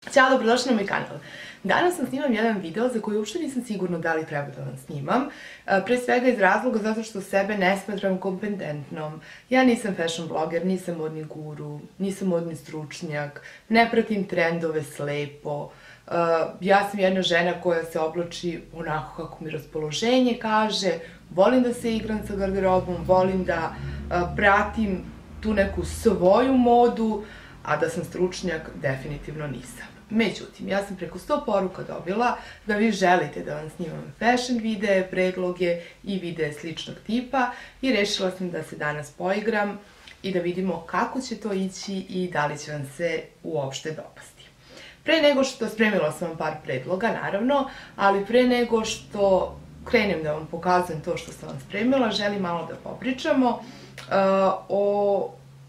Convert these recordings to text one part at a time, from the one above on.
Ćao, dobrodošli na moj kanal. Danas vam snimam jedan video za koji uopšte nisam sigurna da li treba da vam snimam. Pre svega iz razloga zato što sebe ne smatram kompetentnom. Ja nisam fashion bloger, nisam modni guru, nisam modni stručnjak, ne pratim trendove slepo. Ja sam jedna žena koja se oblači onako kako mi raspoloženje kaže, volim da se igram sa garderobom, volim da pratim tu neku svoju modu, a da sam stručnjak definitivno nisam. Međutim, ja sam preko 100 poruka dobila da vi želite da vam snimam fashion videe, predloge i videe sličnog tipa i rešila sam da se danas poigram i da vidimo kako će to ići i da li će vam se uopšte dopasti. Pre nego što spremila sam vam par predloga, naravno, ali pre nego što krenem da vam pokazujem to što sam vam spremila, želim malo da popričamo o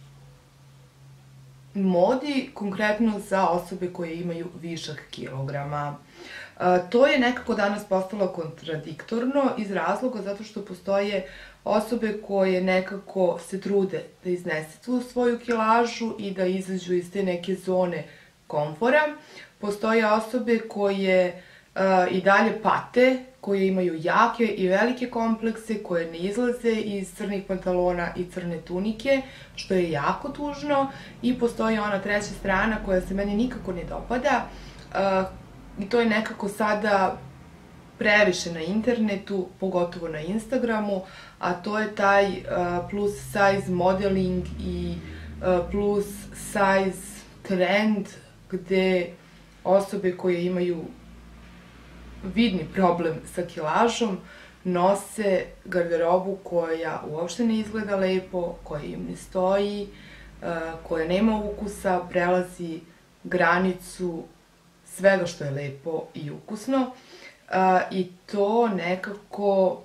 modi, konkretno za osobe koje imaju višak kilograma. To je nekako danas postalo kontradiktorno iz razloga zato što postoje osobe koje nekako se trude da iznesu tu svoju kilažu i da izađu iz te neke zone komfora. Postoje osobe koje i dalje pate, koje imaju jake i velike komplekse, koje ne izlaze iz crnih pantalona i crne tunike, što je jako tužno. I postoji ona treća strana koja se meni nikako ne dopada i to je nekako sada previše na internetu, pogotovo na Instagramu, a to je taj plus size modeling i plus size trend gde osobe koje imaju vidni problem sa kilažom nose garderobu koja uopšte ne izgleda lepo, koja im ne stoji, koja nema ukusa, prelazi granicu svega što je lepo i ukusno i to nekako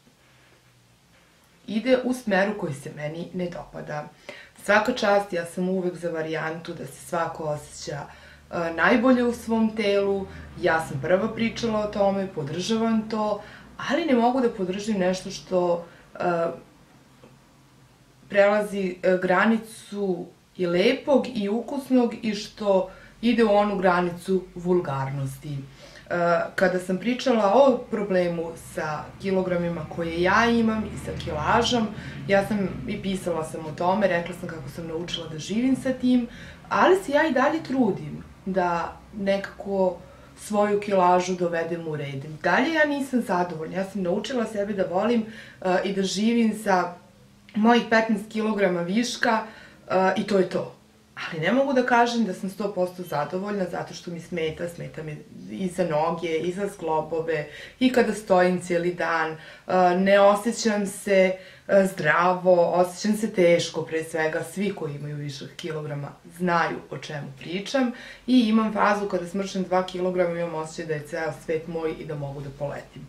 ide u smeru koji se meni ne dopada. Svaka čast, ja sam uvek za varijantu da se svako osjeća najbolje u svom telu, ja sam prva pričala o tome, podržavam to, ali ne mogu da podržim nešto što prelazi granicu i lepog i ukusnog i što ide u onu granicu vulgarnosti. Kada sam pričala o problemu sa kilogramima koje ja imam i sa kilažom, ja sam i pisala sam o tome, rekla sam kako sam naučila da živim sa tim, ali se ja i dalje trudim da nekako svoju kilažu dovedem u red. Dalje ja nisam zadovoljna, ja sam naučila sebe da volim i da živim sa mojih 15 kilograma viška i to je to. Ali ne mogu da kažem da sam 100% zadovoljna zato što mi smeta mi i za noge, i za zglobove, i kada stojim cijeli dan, ne osjećam se zdravo, osjećam se teško, pre svega svi koji imaju višak kilograma znaju o čemu pričam i imam fazu kada smršem 2 kilograma i imam osjećaj da je ceo svet moj i da mogu da poletim.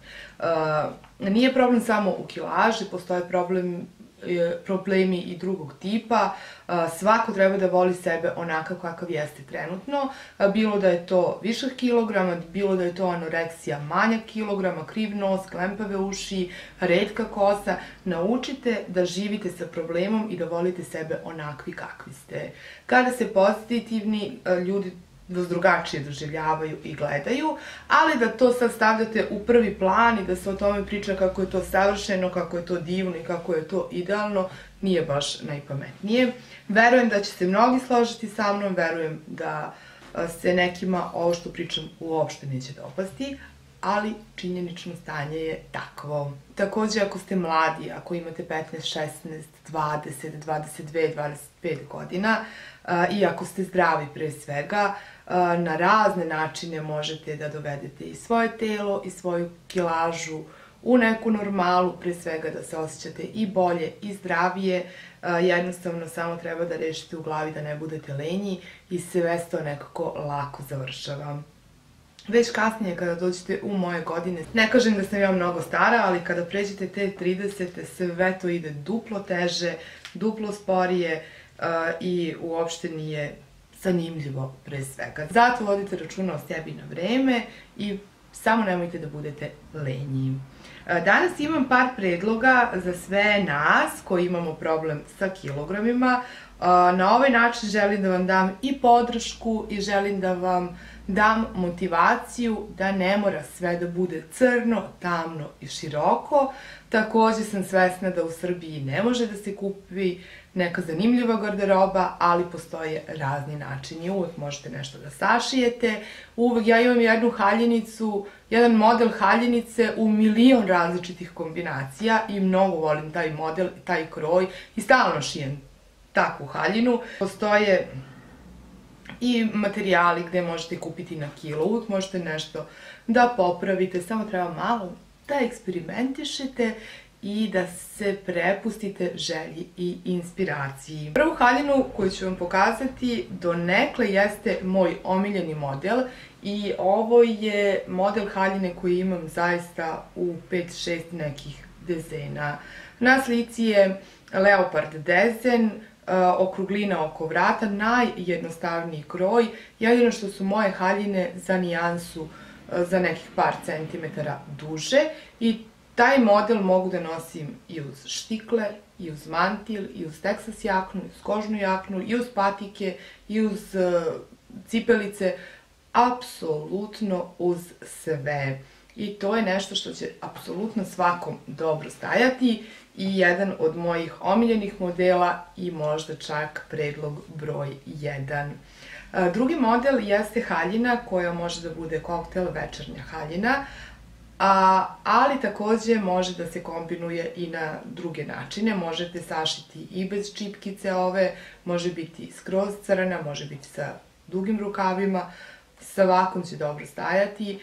Nije problem samo u kilaži, postoje problemi i drugog tipa. Svako treba da voli sebe onakav kakav jeste trenutno, bilo da je to višak kilograma, bilo da je to anoreksija, manjak kilograma, kriv nos, klempave uši, retka kosa. Naučite da živite sa problemom i da volite sebe onakvi kakvi ste. Kada ste pozitivni, ljudi vas drugačije doživljavaju i gledaju, ali da to sad stavljate u prvi plan i da se o tome priča kako je to savršeno, kako je to divno i kako je to idealno, nije baš najpametnije. Verujem da će se mnogi složiti sa mnom, verujem da se nekima ovo što pričam uopšte neće dopasti, ali činjenično stanje je takvo. Takođe, ako ste mladi, ako imate 15, 16, 20, 22, 25 godina i ako ste zdravi pre svega, na razne načine možete da dovedete i svoje telo i svoju kilažu u neku normalu, pre svega da se osjećate i bolje i zdravije, jednostavno samo treba da rešite u glavi da ne budete lenji i sve to nekako lako završava. Već kasnije kada dođete u moje godine, ne kažem da sam ja mnogo stara, ali kada pređete te 30. sve to ide duplo teže, duplo sporije i uopšte nije zanimljivo pre svega. Zato vodite računa o sebi na vreme i samo nemojte da budete lenji. Danas imam par predloga za sve nas koji imamo problem sa kilogramima, Na ovaj način želim da vam dam i podršku i želim da vam dam motivaciju da ne mora sve da bude crno, tamno i široko. Takođe sam svesna da u Srbiji ne može da se kupi neka zanimljiva garderoba, ali postoje razni načini. Uvek možete nešto da sašijete. Ja imam jednu haljinicu, jedan model haljinice u milion različitih kombinacija i mnogo volim taj model, taj kroj i stalno šijem takvu haljinu. Postoje i materijali gde možete kupiti na kilo, uvek možete nešto da popravite, samo treba malo da eksperimentišete i da se prepustite želji i inspiraciji. Prvu haljinu koju ću vam pokazati donekle jeste moj omiljeni model i ovo je model haljine koji imam zaista u 5-6 nekih dezena. Na slici je leopard dezen, okruglina oko vrata, najjednostavniji kroj, jedino što su moje haljine za nijansu za nekih par centimetara duže i taj model mogu da nosim i uz štikle, i uz mantil, i uz teksas jaknu, i uz kožnu jaknu, i uz patike, i uz cipelice, apsolutno uz sve. I to je nešto što će apsolutno svakom dobro stajati i jedan od mojih omiljenih modela i možda čak predlog broj 1. Drugi model jeste haljina koja može da bude koktel, večernja haljina, ali takođe može da se kombinuje i na druge načine. Možete sašiti i bez čipkice ove, može biti skroz crna, može biti sa dugim rukavima, sa ovakvom će dobro stajati.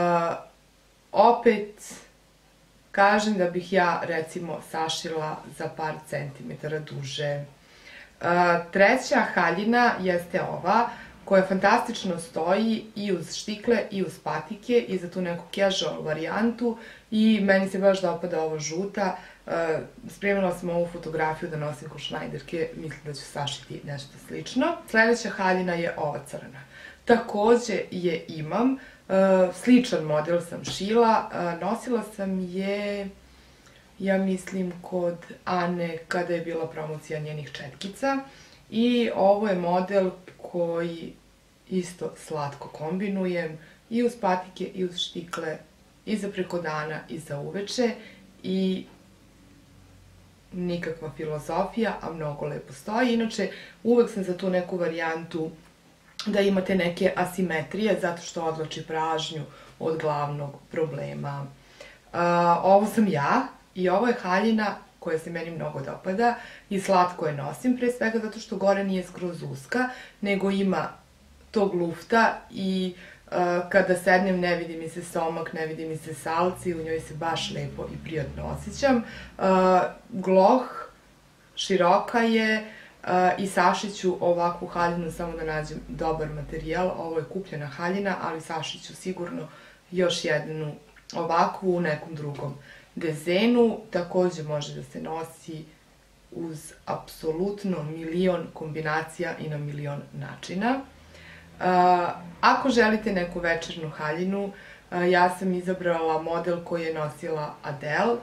Opet, kažem da bih ja recimo sašila za par centimetara duže. Treća haljina jeste ova, koja fantastično stoji i uz štikle i uz patike i za tu neku casual varijantu i meni se baš dopada ova žuta. Spremila sam ovu fotografiju da nosim kod šnajderke, mislim da ću sašiti nešto slično. Sledeća haljina je ova crna. Takođe je imam, sličan model sam šila, nosila sam je, ja mislim, kod Ane kada je bila promocija njenih četkica i ovo je model koji isto slatko kombinujem i uz patike i uz štikle i za preko dana i za uveče i nikakva filozofija, a mnogo lepo stoji. Inače, uvek sam za tu neku varijantu da imate neke asimetrije zato što odvlači pražnju od glavnog problema. Ovo sam ja i ovo je haljina koja se meni mnogo dopada i slatko je nosim, pre svega zato što gore nije skroz uska, nego ima tog lufta i kada sednem ne vidi mi se stomak, ne vidi mi se salci, u njoj se baš lepo i prijatno osjećam. Gloh, široka je i sašit ću ovakvu haljinu samo da nađem dobar materijal. Ovo je kupljena haljina, ali sašit ću sigurno još jednu ovakvu u nekom drugom dezenu. Takođe može da se nosi uz apsolutno milion kombinacija i na milion načina. Ako želite neku večernju haljinu, ja sam izabrala model koji je nosila Adele.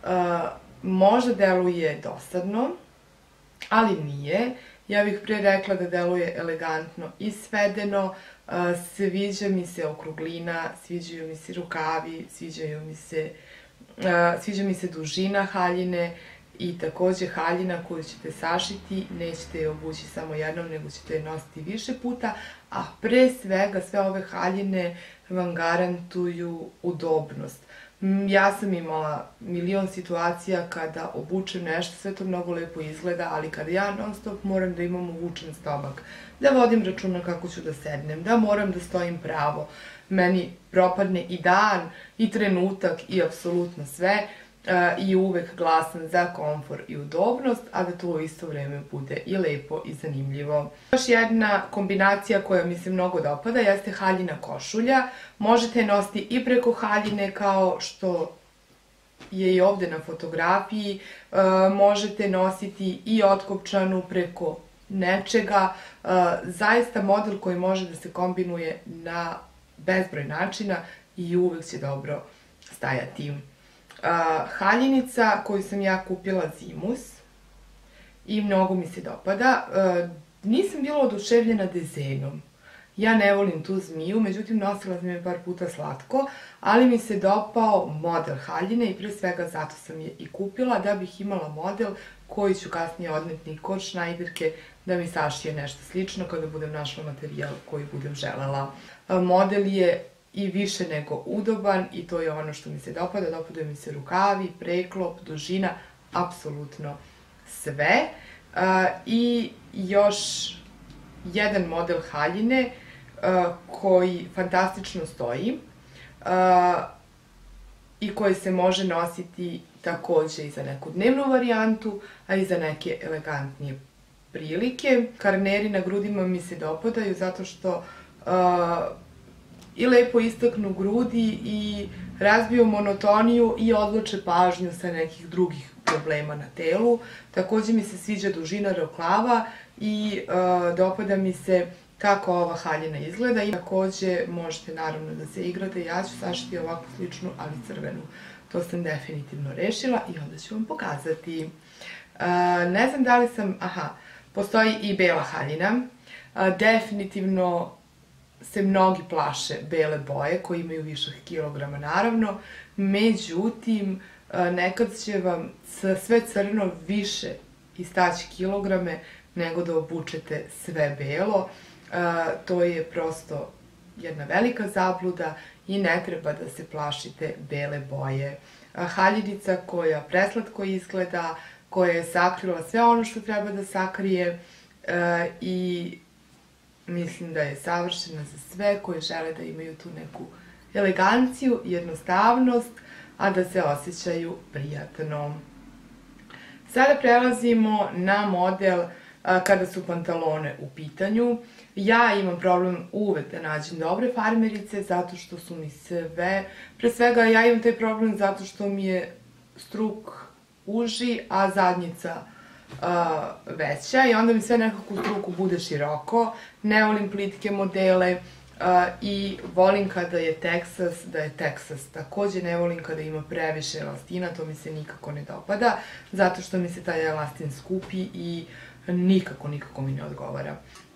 Možda deluje dosadno, ali nije. Ja bih pre rekla da deluje elegantno i svedeno. Sviđa mi se okruglina, sviđaju mi se rukavi, sviđa mi se dužina haljine i takođe haljina koju ćete sašiti, nećete je obući samo jednom, nego ćete je nositi više puta, a pre svega sve ove haljine vam garantuju udobnost. Ja sam imala milion situacija kada obučem nešto, sve to mnogo lepo izgleda, ali kada ja non stop moram da imam uvučen stomak, da vodim računa kako ću da sednem, da moram da stojim pravo, meni propadne i dan, i trenutak, i apsolutno sve, i uvek glasam za komfor i udobnost, a da to u isto vreme bude i lepo i zanimljivo. Još jedna kombinacija koja mi se mnogo dopada jeste haljina košulja. Možete je nositi i preko haljine kao što je i ovde na fotografiji. Možete nositi i otkopčanu preko nečega. Zaista model koji može da se kombinuje na bezbroj načina i uvek će dobro stajati. Haljinica koju sam ja kupila Zimus i mnogo mi se dopada. Nisam bila oduševljena dizajnom. Ja ne volim tu zmiju, međutim nosila sam je par puta slatko, ali mi se dopao model haljine i pre svega zato sam je i kupila, da bih imala model koji ću kasnije odneti kod Schneiderke da mi sašije nešto slično kada budem našla materijal koji budem želela. Model je i više nego udoban i to je ono što mi se dopada. Dopadaju mi se rukavi, preklop, dužina, apsolutno sve. I još jedan model haljine koji fantastično stoji i koji se može nositi takođe i za neku dnevnu varijantu, a i za neke elegantnije prilike. Karneri na grudima mi se dopadaju zato što i lepo istaknu grudi i razbiju monotoniju i odloče pažnju sa nekih drugih problema na telu. Takođe mi se sviđa dužina rukava i dopada mi se kako ova haljina izgleda i takođe možete naravno da se igrate. Ja ću sašiti ovako sličnu, ali crvenu. To sam definitivno rešila i onda ću vam pokazati. Ne znam da li sam... postoji i bela haljina. Definitivno se mnogi plaše bele boje koji imaju višak kilograma naravno. Međutim, nekad će vam sve crno više istaći kilograme nego da obučete sve belo. To je prosto jedna velika zabluda i ne treba da se plašite bele boje. Haljinica koja preslatko izgleda, koja je sakrila sve ono što treba da sakrije i mislim da je savršena za sve koji žele da imaju tu neku eleganciju, jednostavnost, a da se osjećaju prijatno. Sada prelazimo na model kada su pantalone u pitanju. Ja imam problem uvek da nađem dobre farmerice zato što su mi sve... Pre svega ja imam taj problem zato što mi je struk uži, a zadnjica veća i onda mi sve nekako u struku bude široko. Ne volim plitke modele i volim kada je Texas, da je Texas. Takođe ne volim kada ima previše elastina, to mi se nikako ne dopada, zato što mi se taj elastin skupi i nikako mi ne odgovara.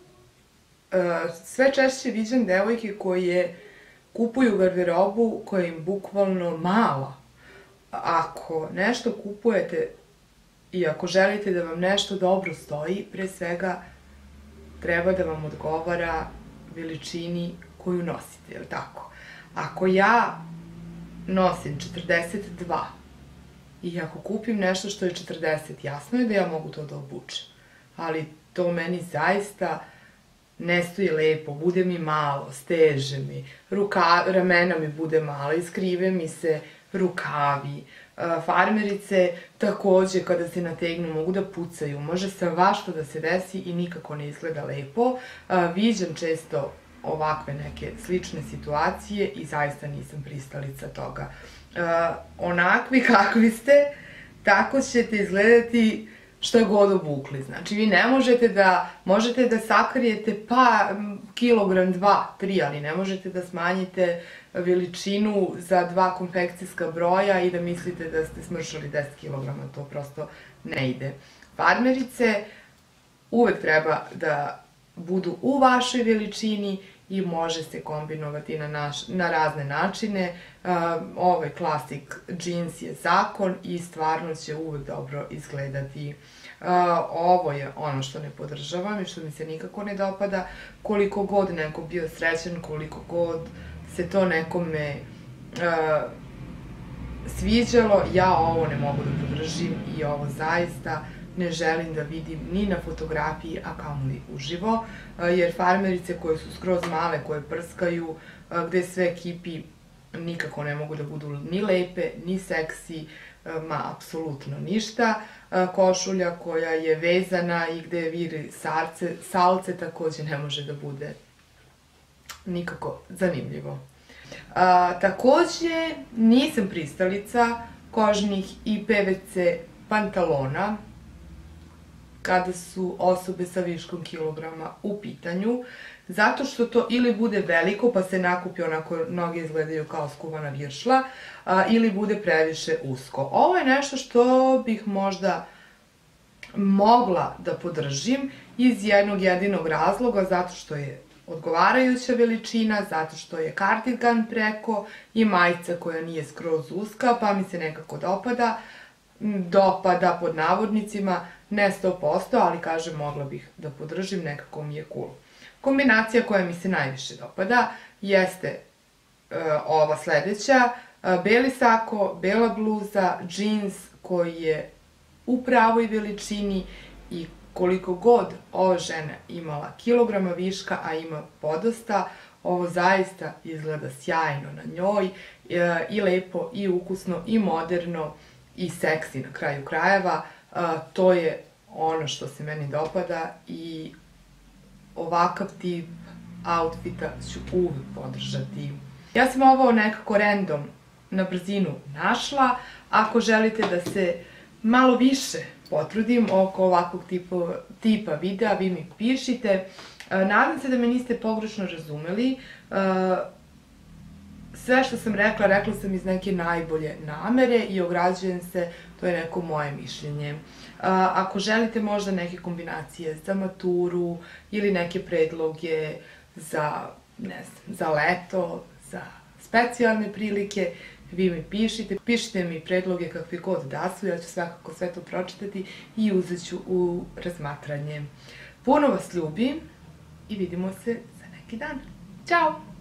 Sve češće viđam devojke koje kupuju garderobu koja im bukvalno mala. Ako nešto kupujete i ako želite da vam nešto dobro stoji, pre svega treba da vam odgovara veličini koju nosite, je li tako? Ako ja nosim 42 i ako kupim nešto što je 40, jasno je da ja mogu to da obučem, ali to meni zaista ne stoji lepo, bude mi malo, steže mi, ramena mi bude mala, iskrive mi se rukavi. Farmerice takođe kada se nategnu mogu da pucaju, može svašta da se desi i nikako ne izgleda lepo. Viđam često ovakve neke slične situacije i zaista nisam pristalica toga. Onakvi kakvi ste, tako ćete izgledati šta god obukli. Znači, vi ne možete da sakrijete pa kilogram, 2, 3, ali ne možete da smanjite veličinu za 2 konfekcijska broja i da mislite da ste smršali 10 kilograma, to prosto ne ide. Farmerice uvek treba da budu u vašoj veličini i može se kombinovati na razne načine. Ovaj klasik džins je zakon i stvarno će uvek dobro izgledati. Ovo je ono što ne podržavam i što mi se nikako ne dopada. Koliko god neko bio srećan, koliko god se to nekome sviđalo, ja ovo ne mogu da podržim i ovo zaista ne želim da vidim ni na fotografiji, a kamoli uživo, jer farmerice koje su skroz male, koje prskaju, gde sve kipi, nikako ne mogu da budu ni lepe, ni seksi, apsolutno ništa. Košulja koja je vezana i gde viri salce takođe ne može da bude nikako zanimljivo. Takođe nisam pristalica kožnih i PVC pantalona kada su osobe sa viškom kilograma u pitanju, zato što to ili bude veliko pa se nakupi onako noge izgledaju kao skuvana viršla, ili bude previše usko. Ovo je nešto što bih možda mogla da podržim iz jednog jedinog razloga, zato što je odgovarajuća veličina, zato što je kardigan preko i majica koja nije skroz uska, pa mi se nekako dopada pod navodnicima, ne 100%, ali kažem, mogla bih da podržim, nekako mi je cool. Kombinacija koja mi se najviše dopada jeste ova sledeća, beli sako, bela bluza, džins koji je u pravoj veličini i koliko god ova žena imala kilograma viška, a ima podosta, ovo zaista izgleda sjajno na njoj, i lepo, i ukusno, i moderno, i seksi na kraju krajeva. To je ono što se meni dopada i ovakav tip outfita ću uvek podržati. Ja sam ovo nekako random na brzinu našla. Ako želite da se malo više potrudim oko ovakvog tipa videa, vi mi pišite. Nadam se da me niste pogrešno razumeli. Sve što sam rekla, rekla sam iz neke najbolje namere i ograđujem se, to je neko moje mišljenje. Ako želite možda neke kombinacije za maturu ili neke predloge za, ne znam, za leto, za specijalne prilike, vi mi pišite. Pišite mi predloge kakvi god da su, ja ću svakako sve to pročitati i uzet ću u razmatranje. Puno vas ljubim i vidimo se za neki dan. Ćao!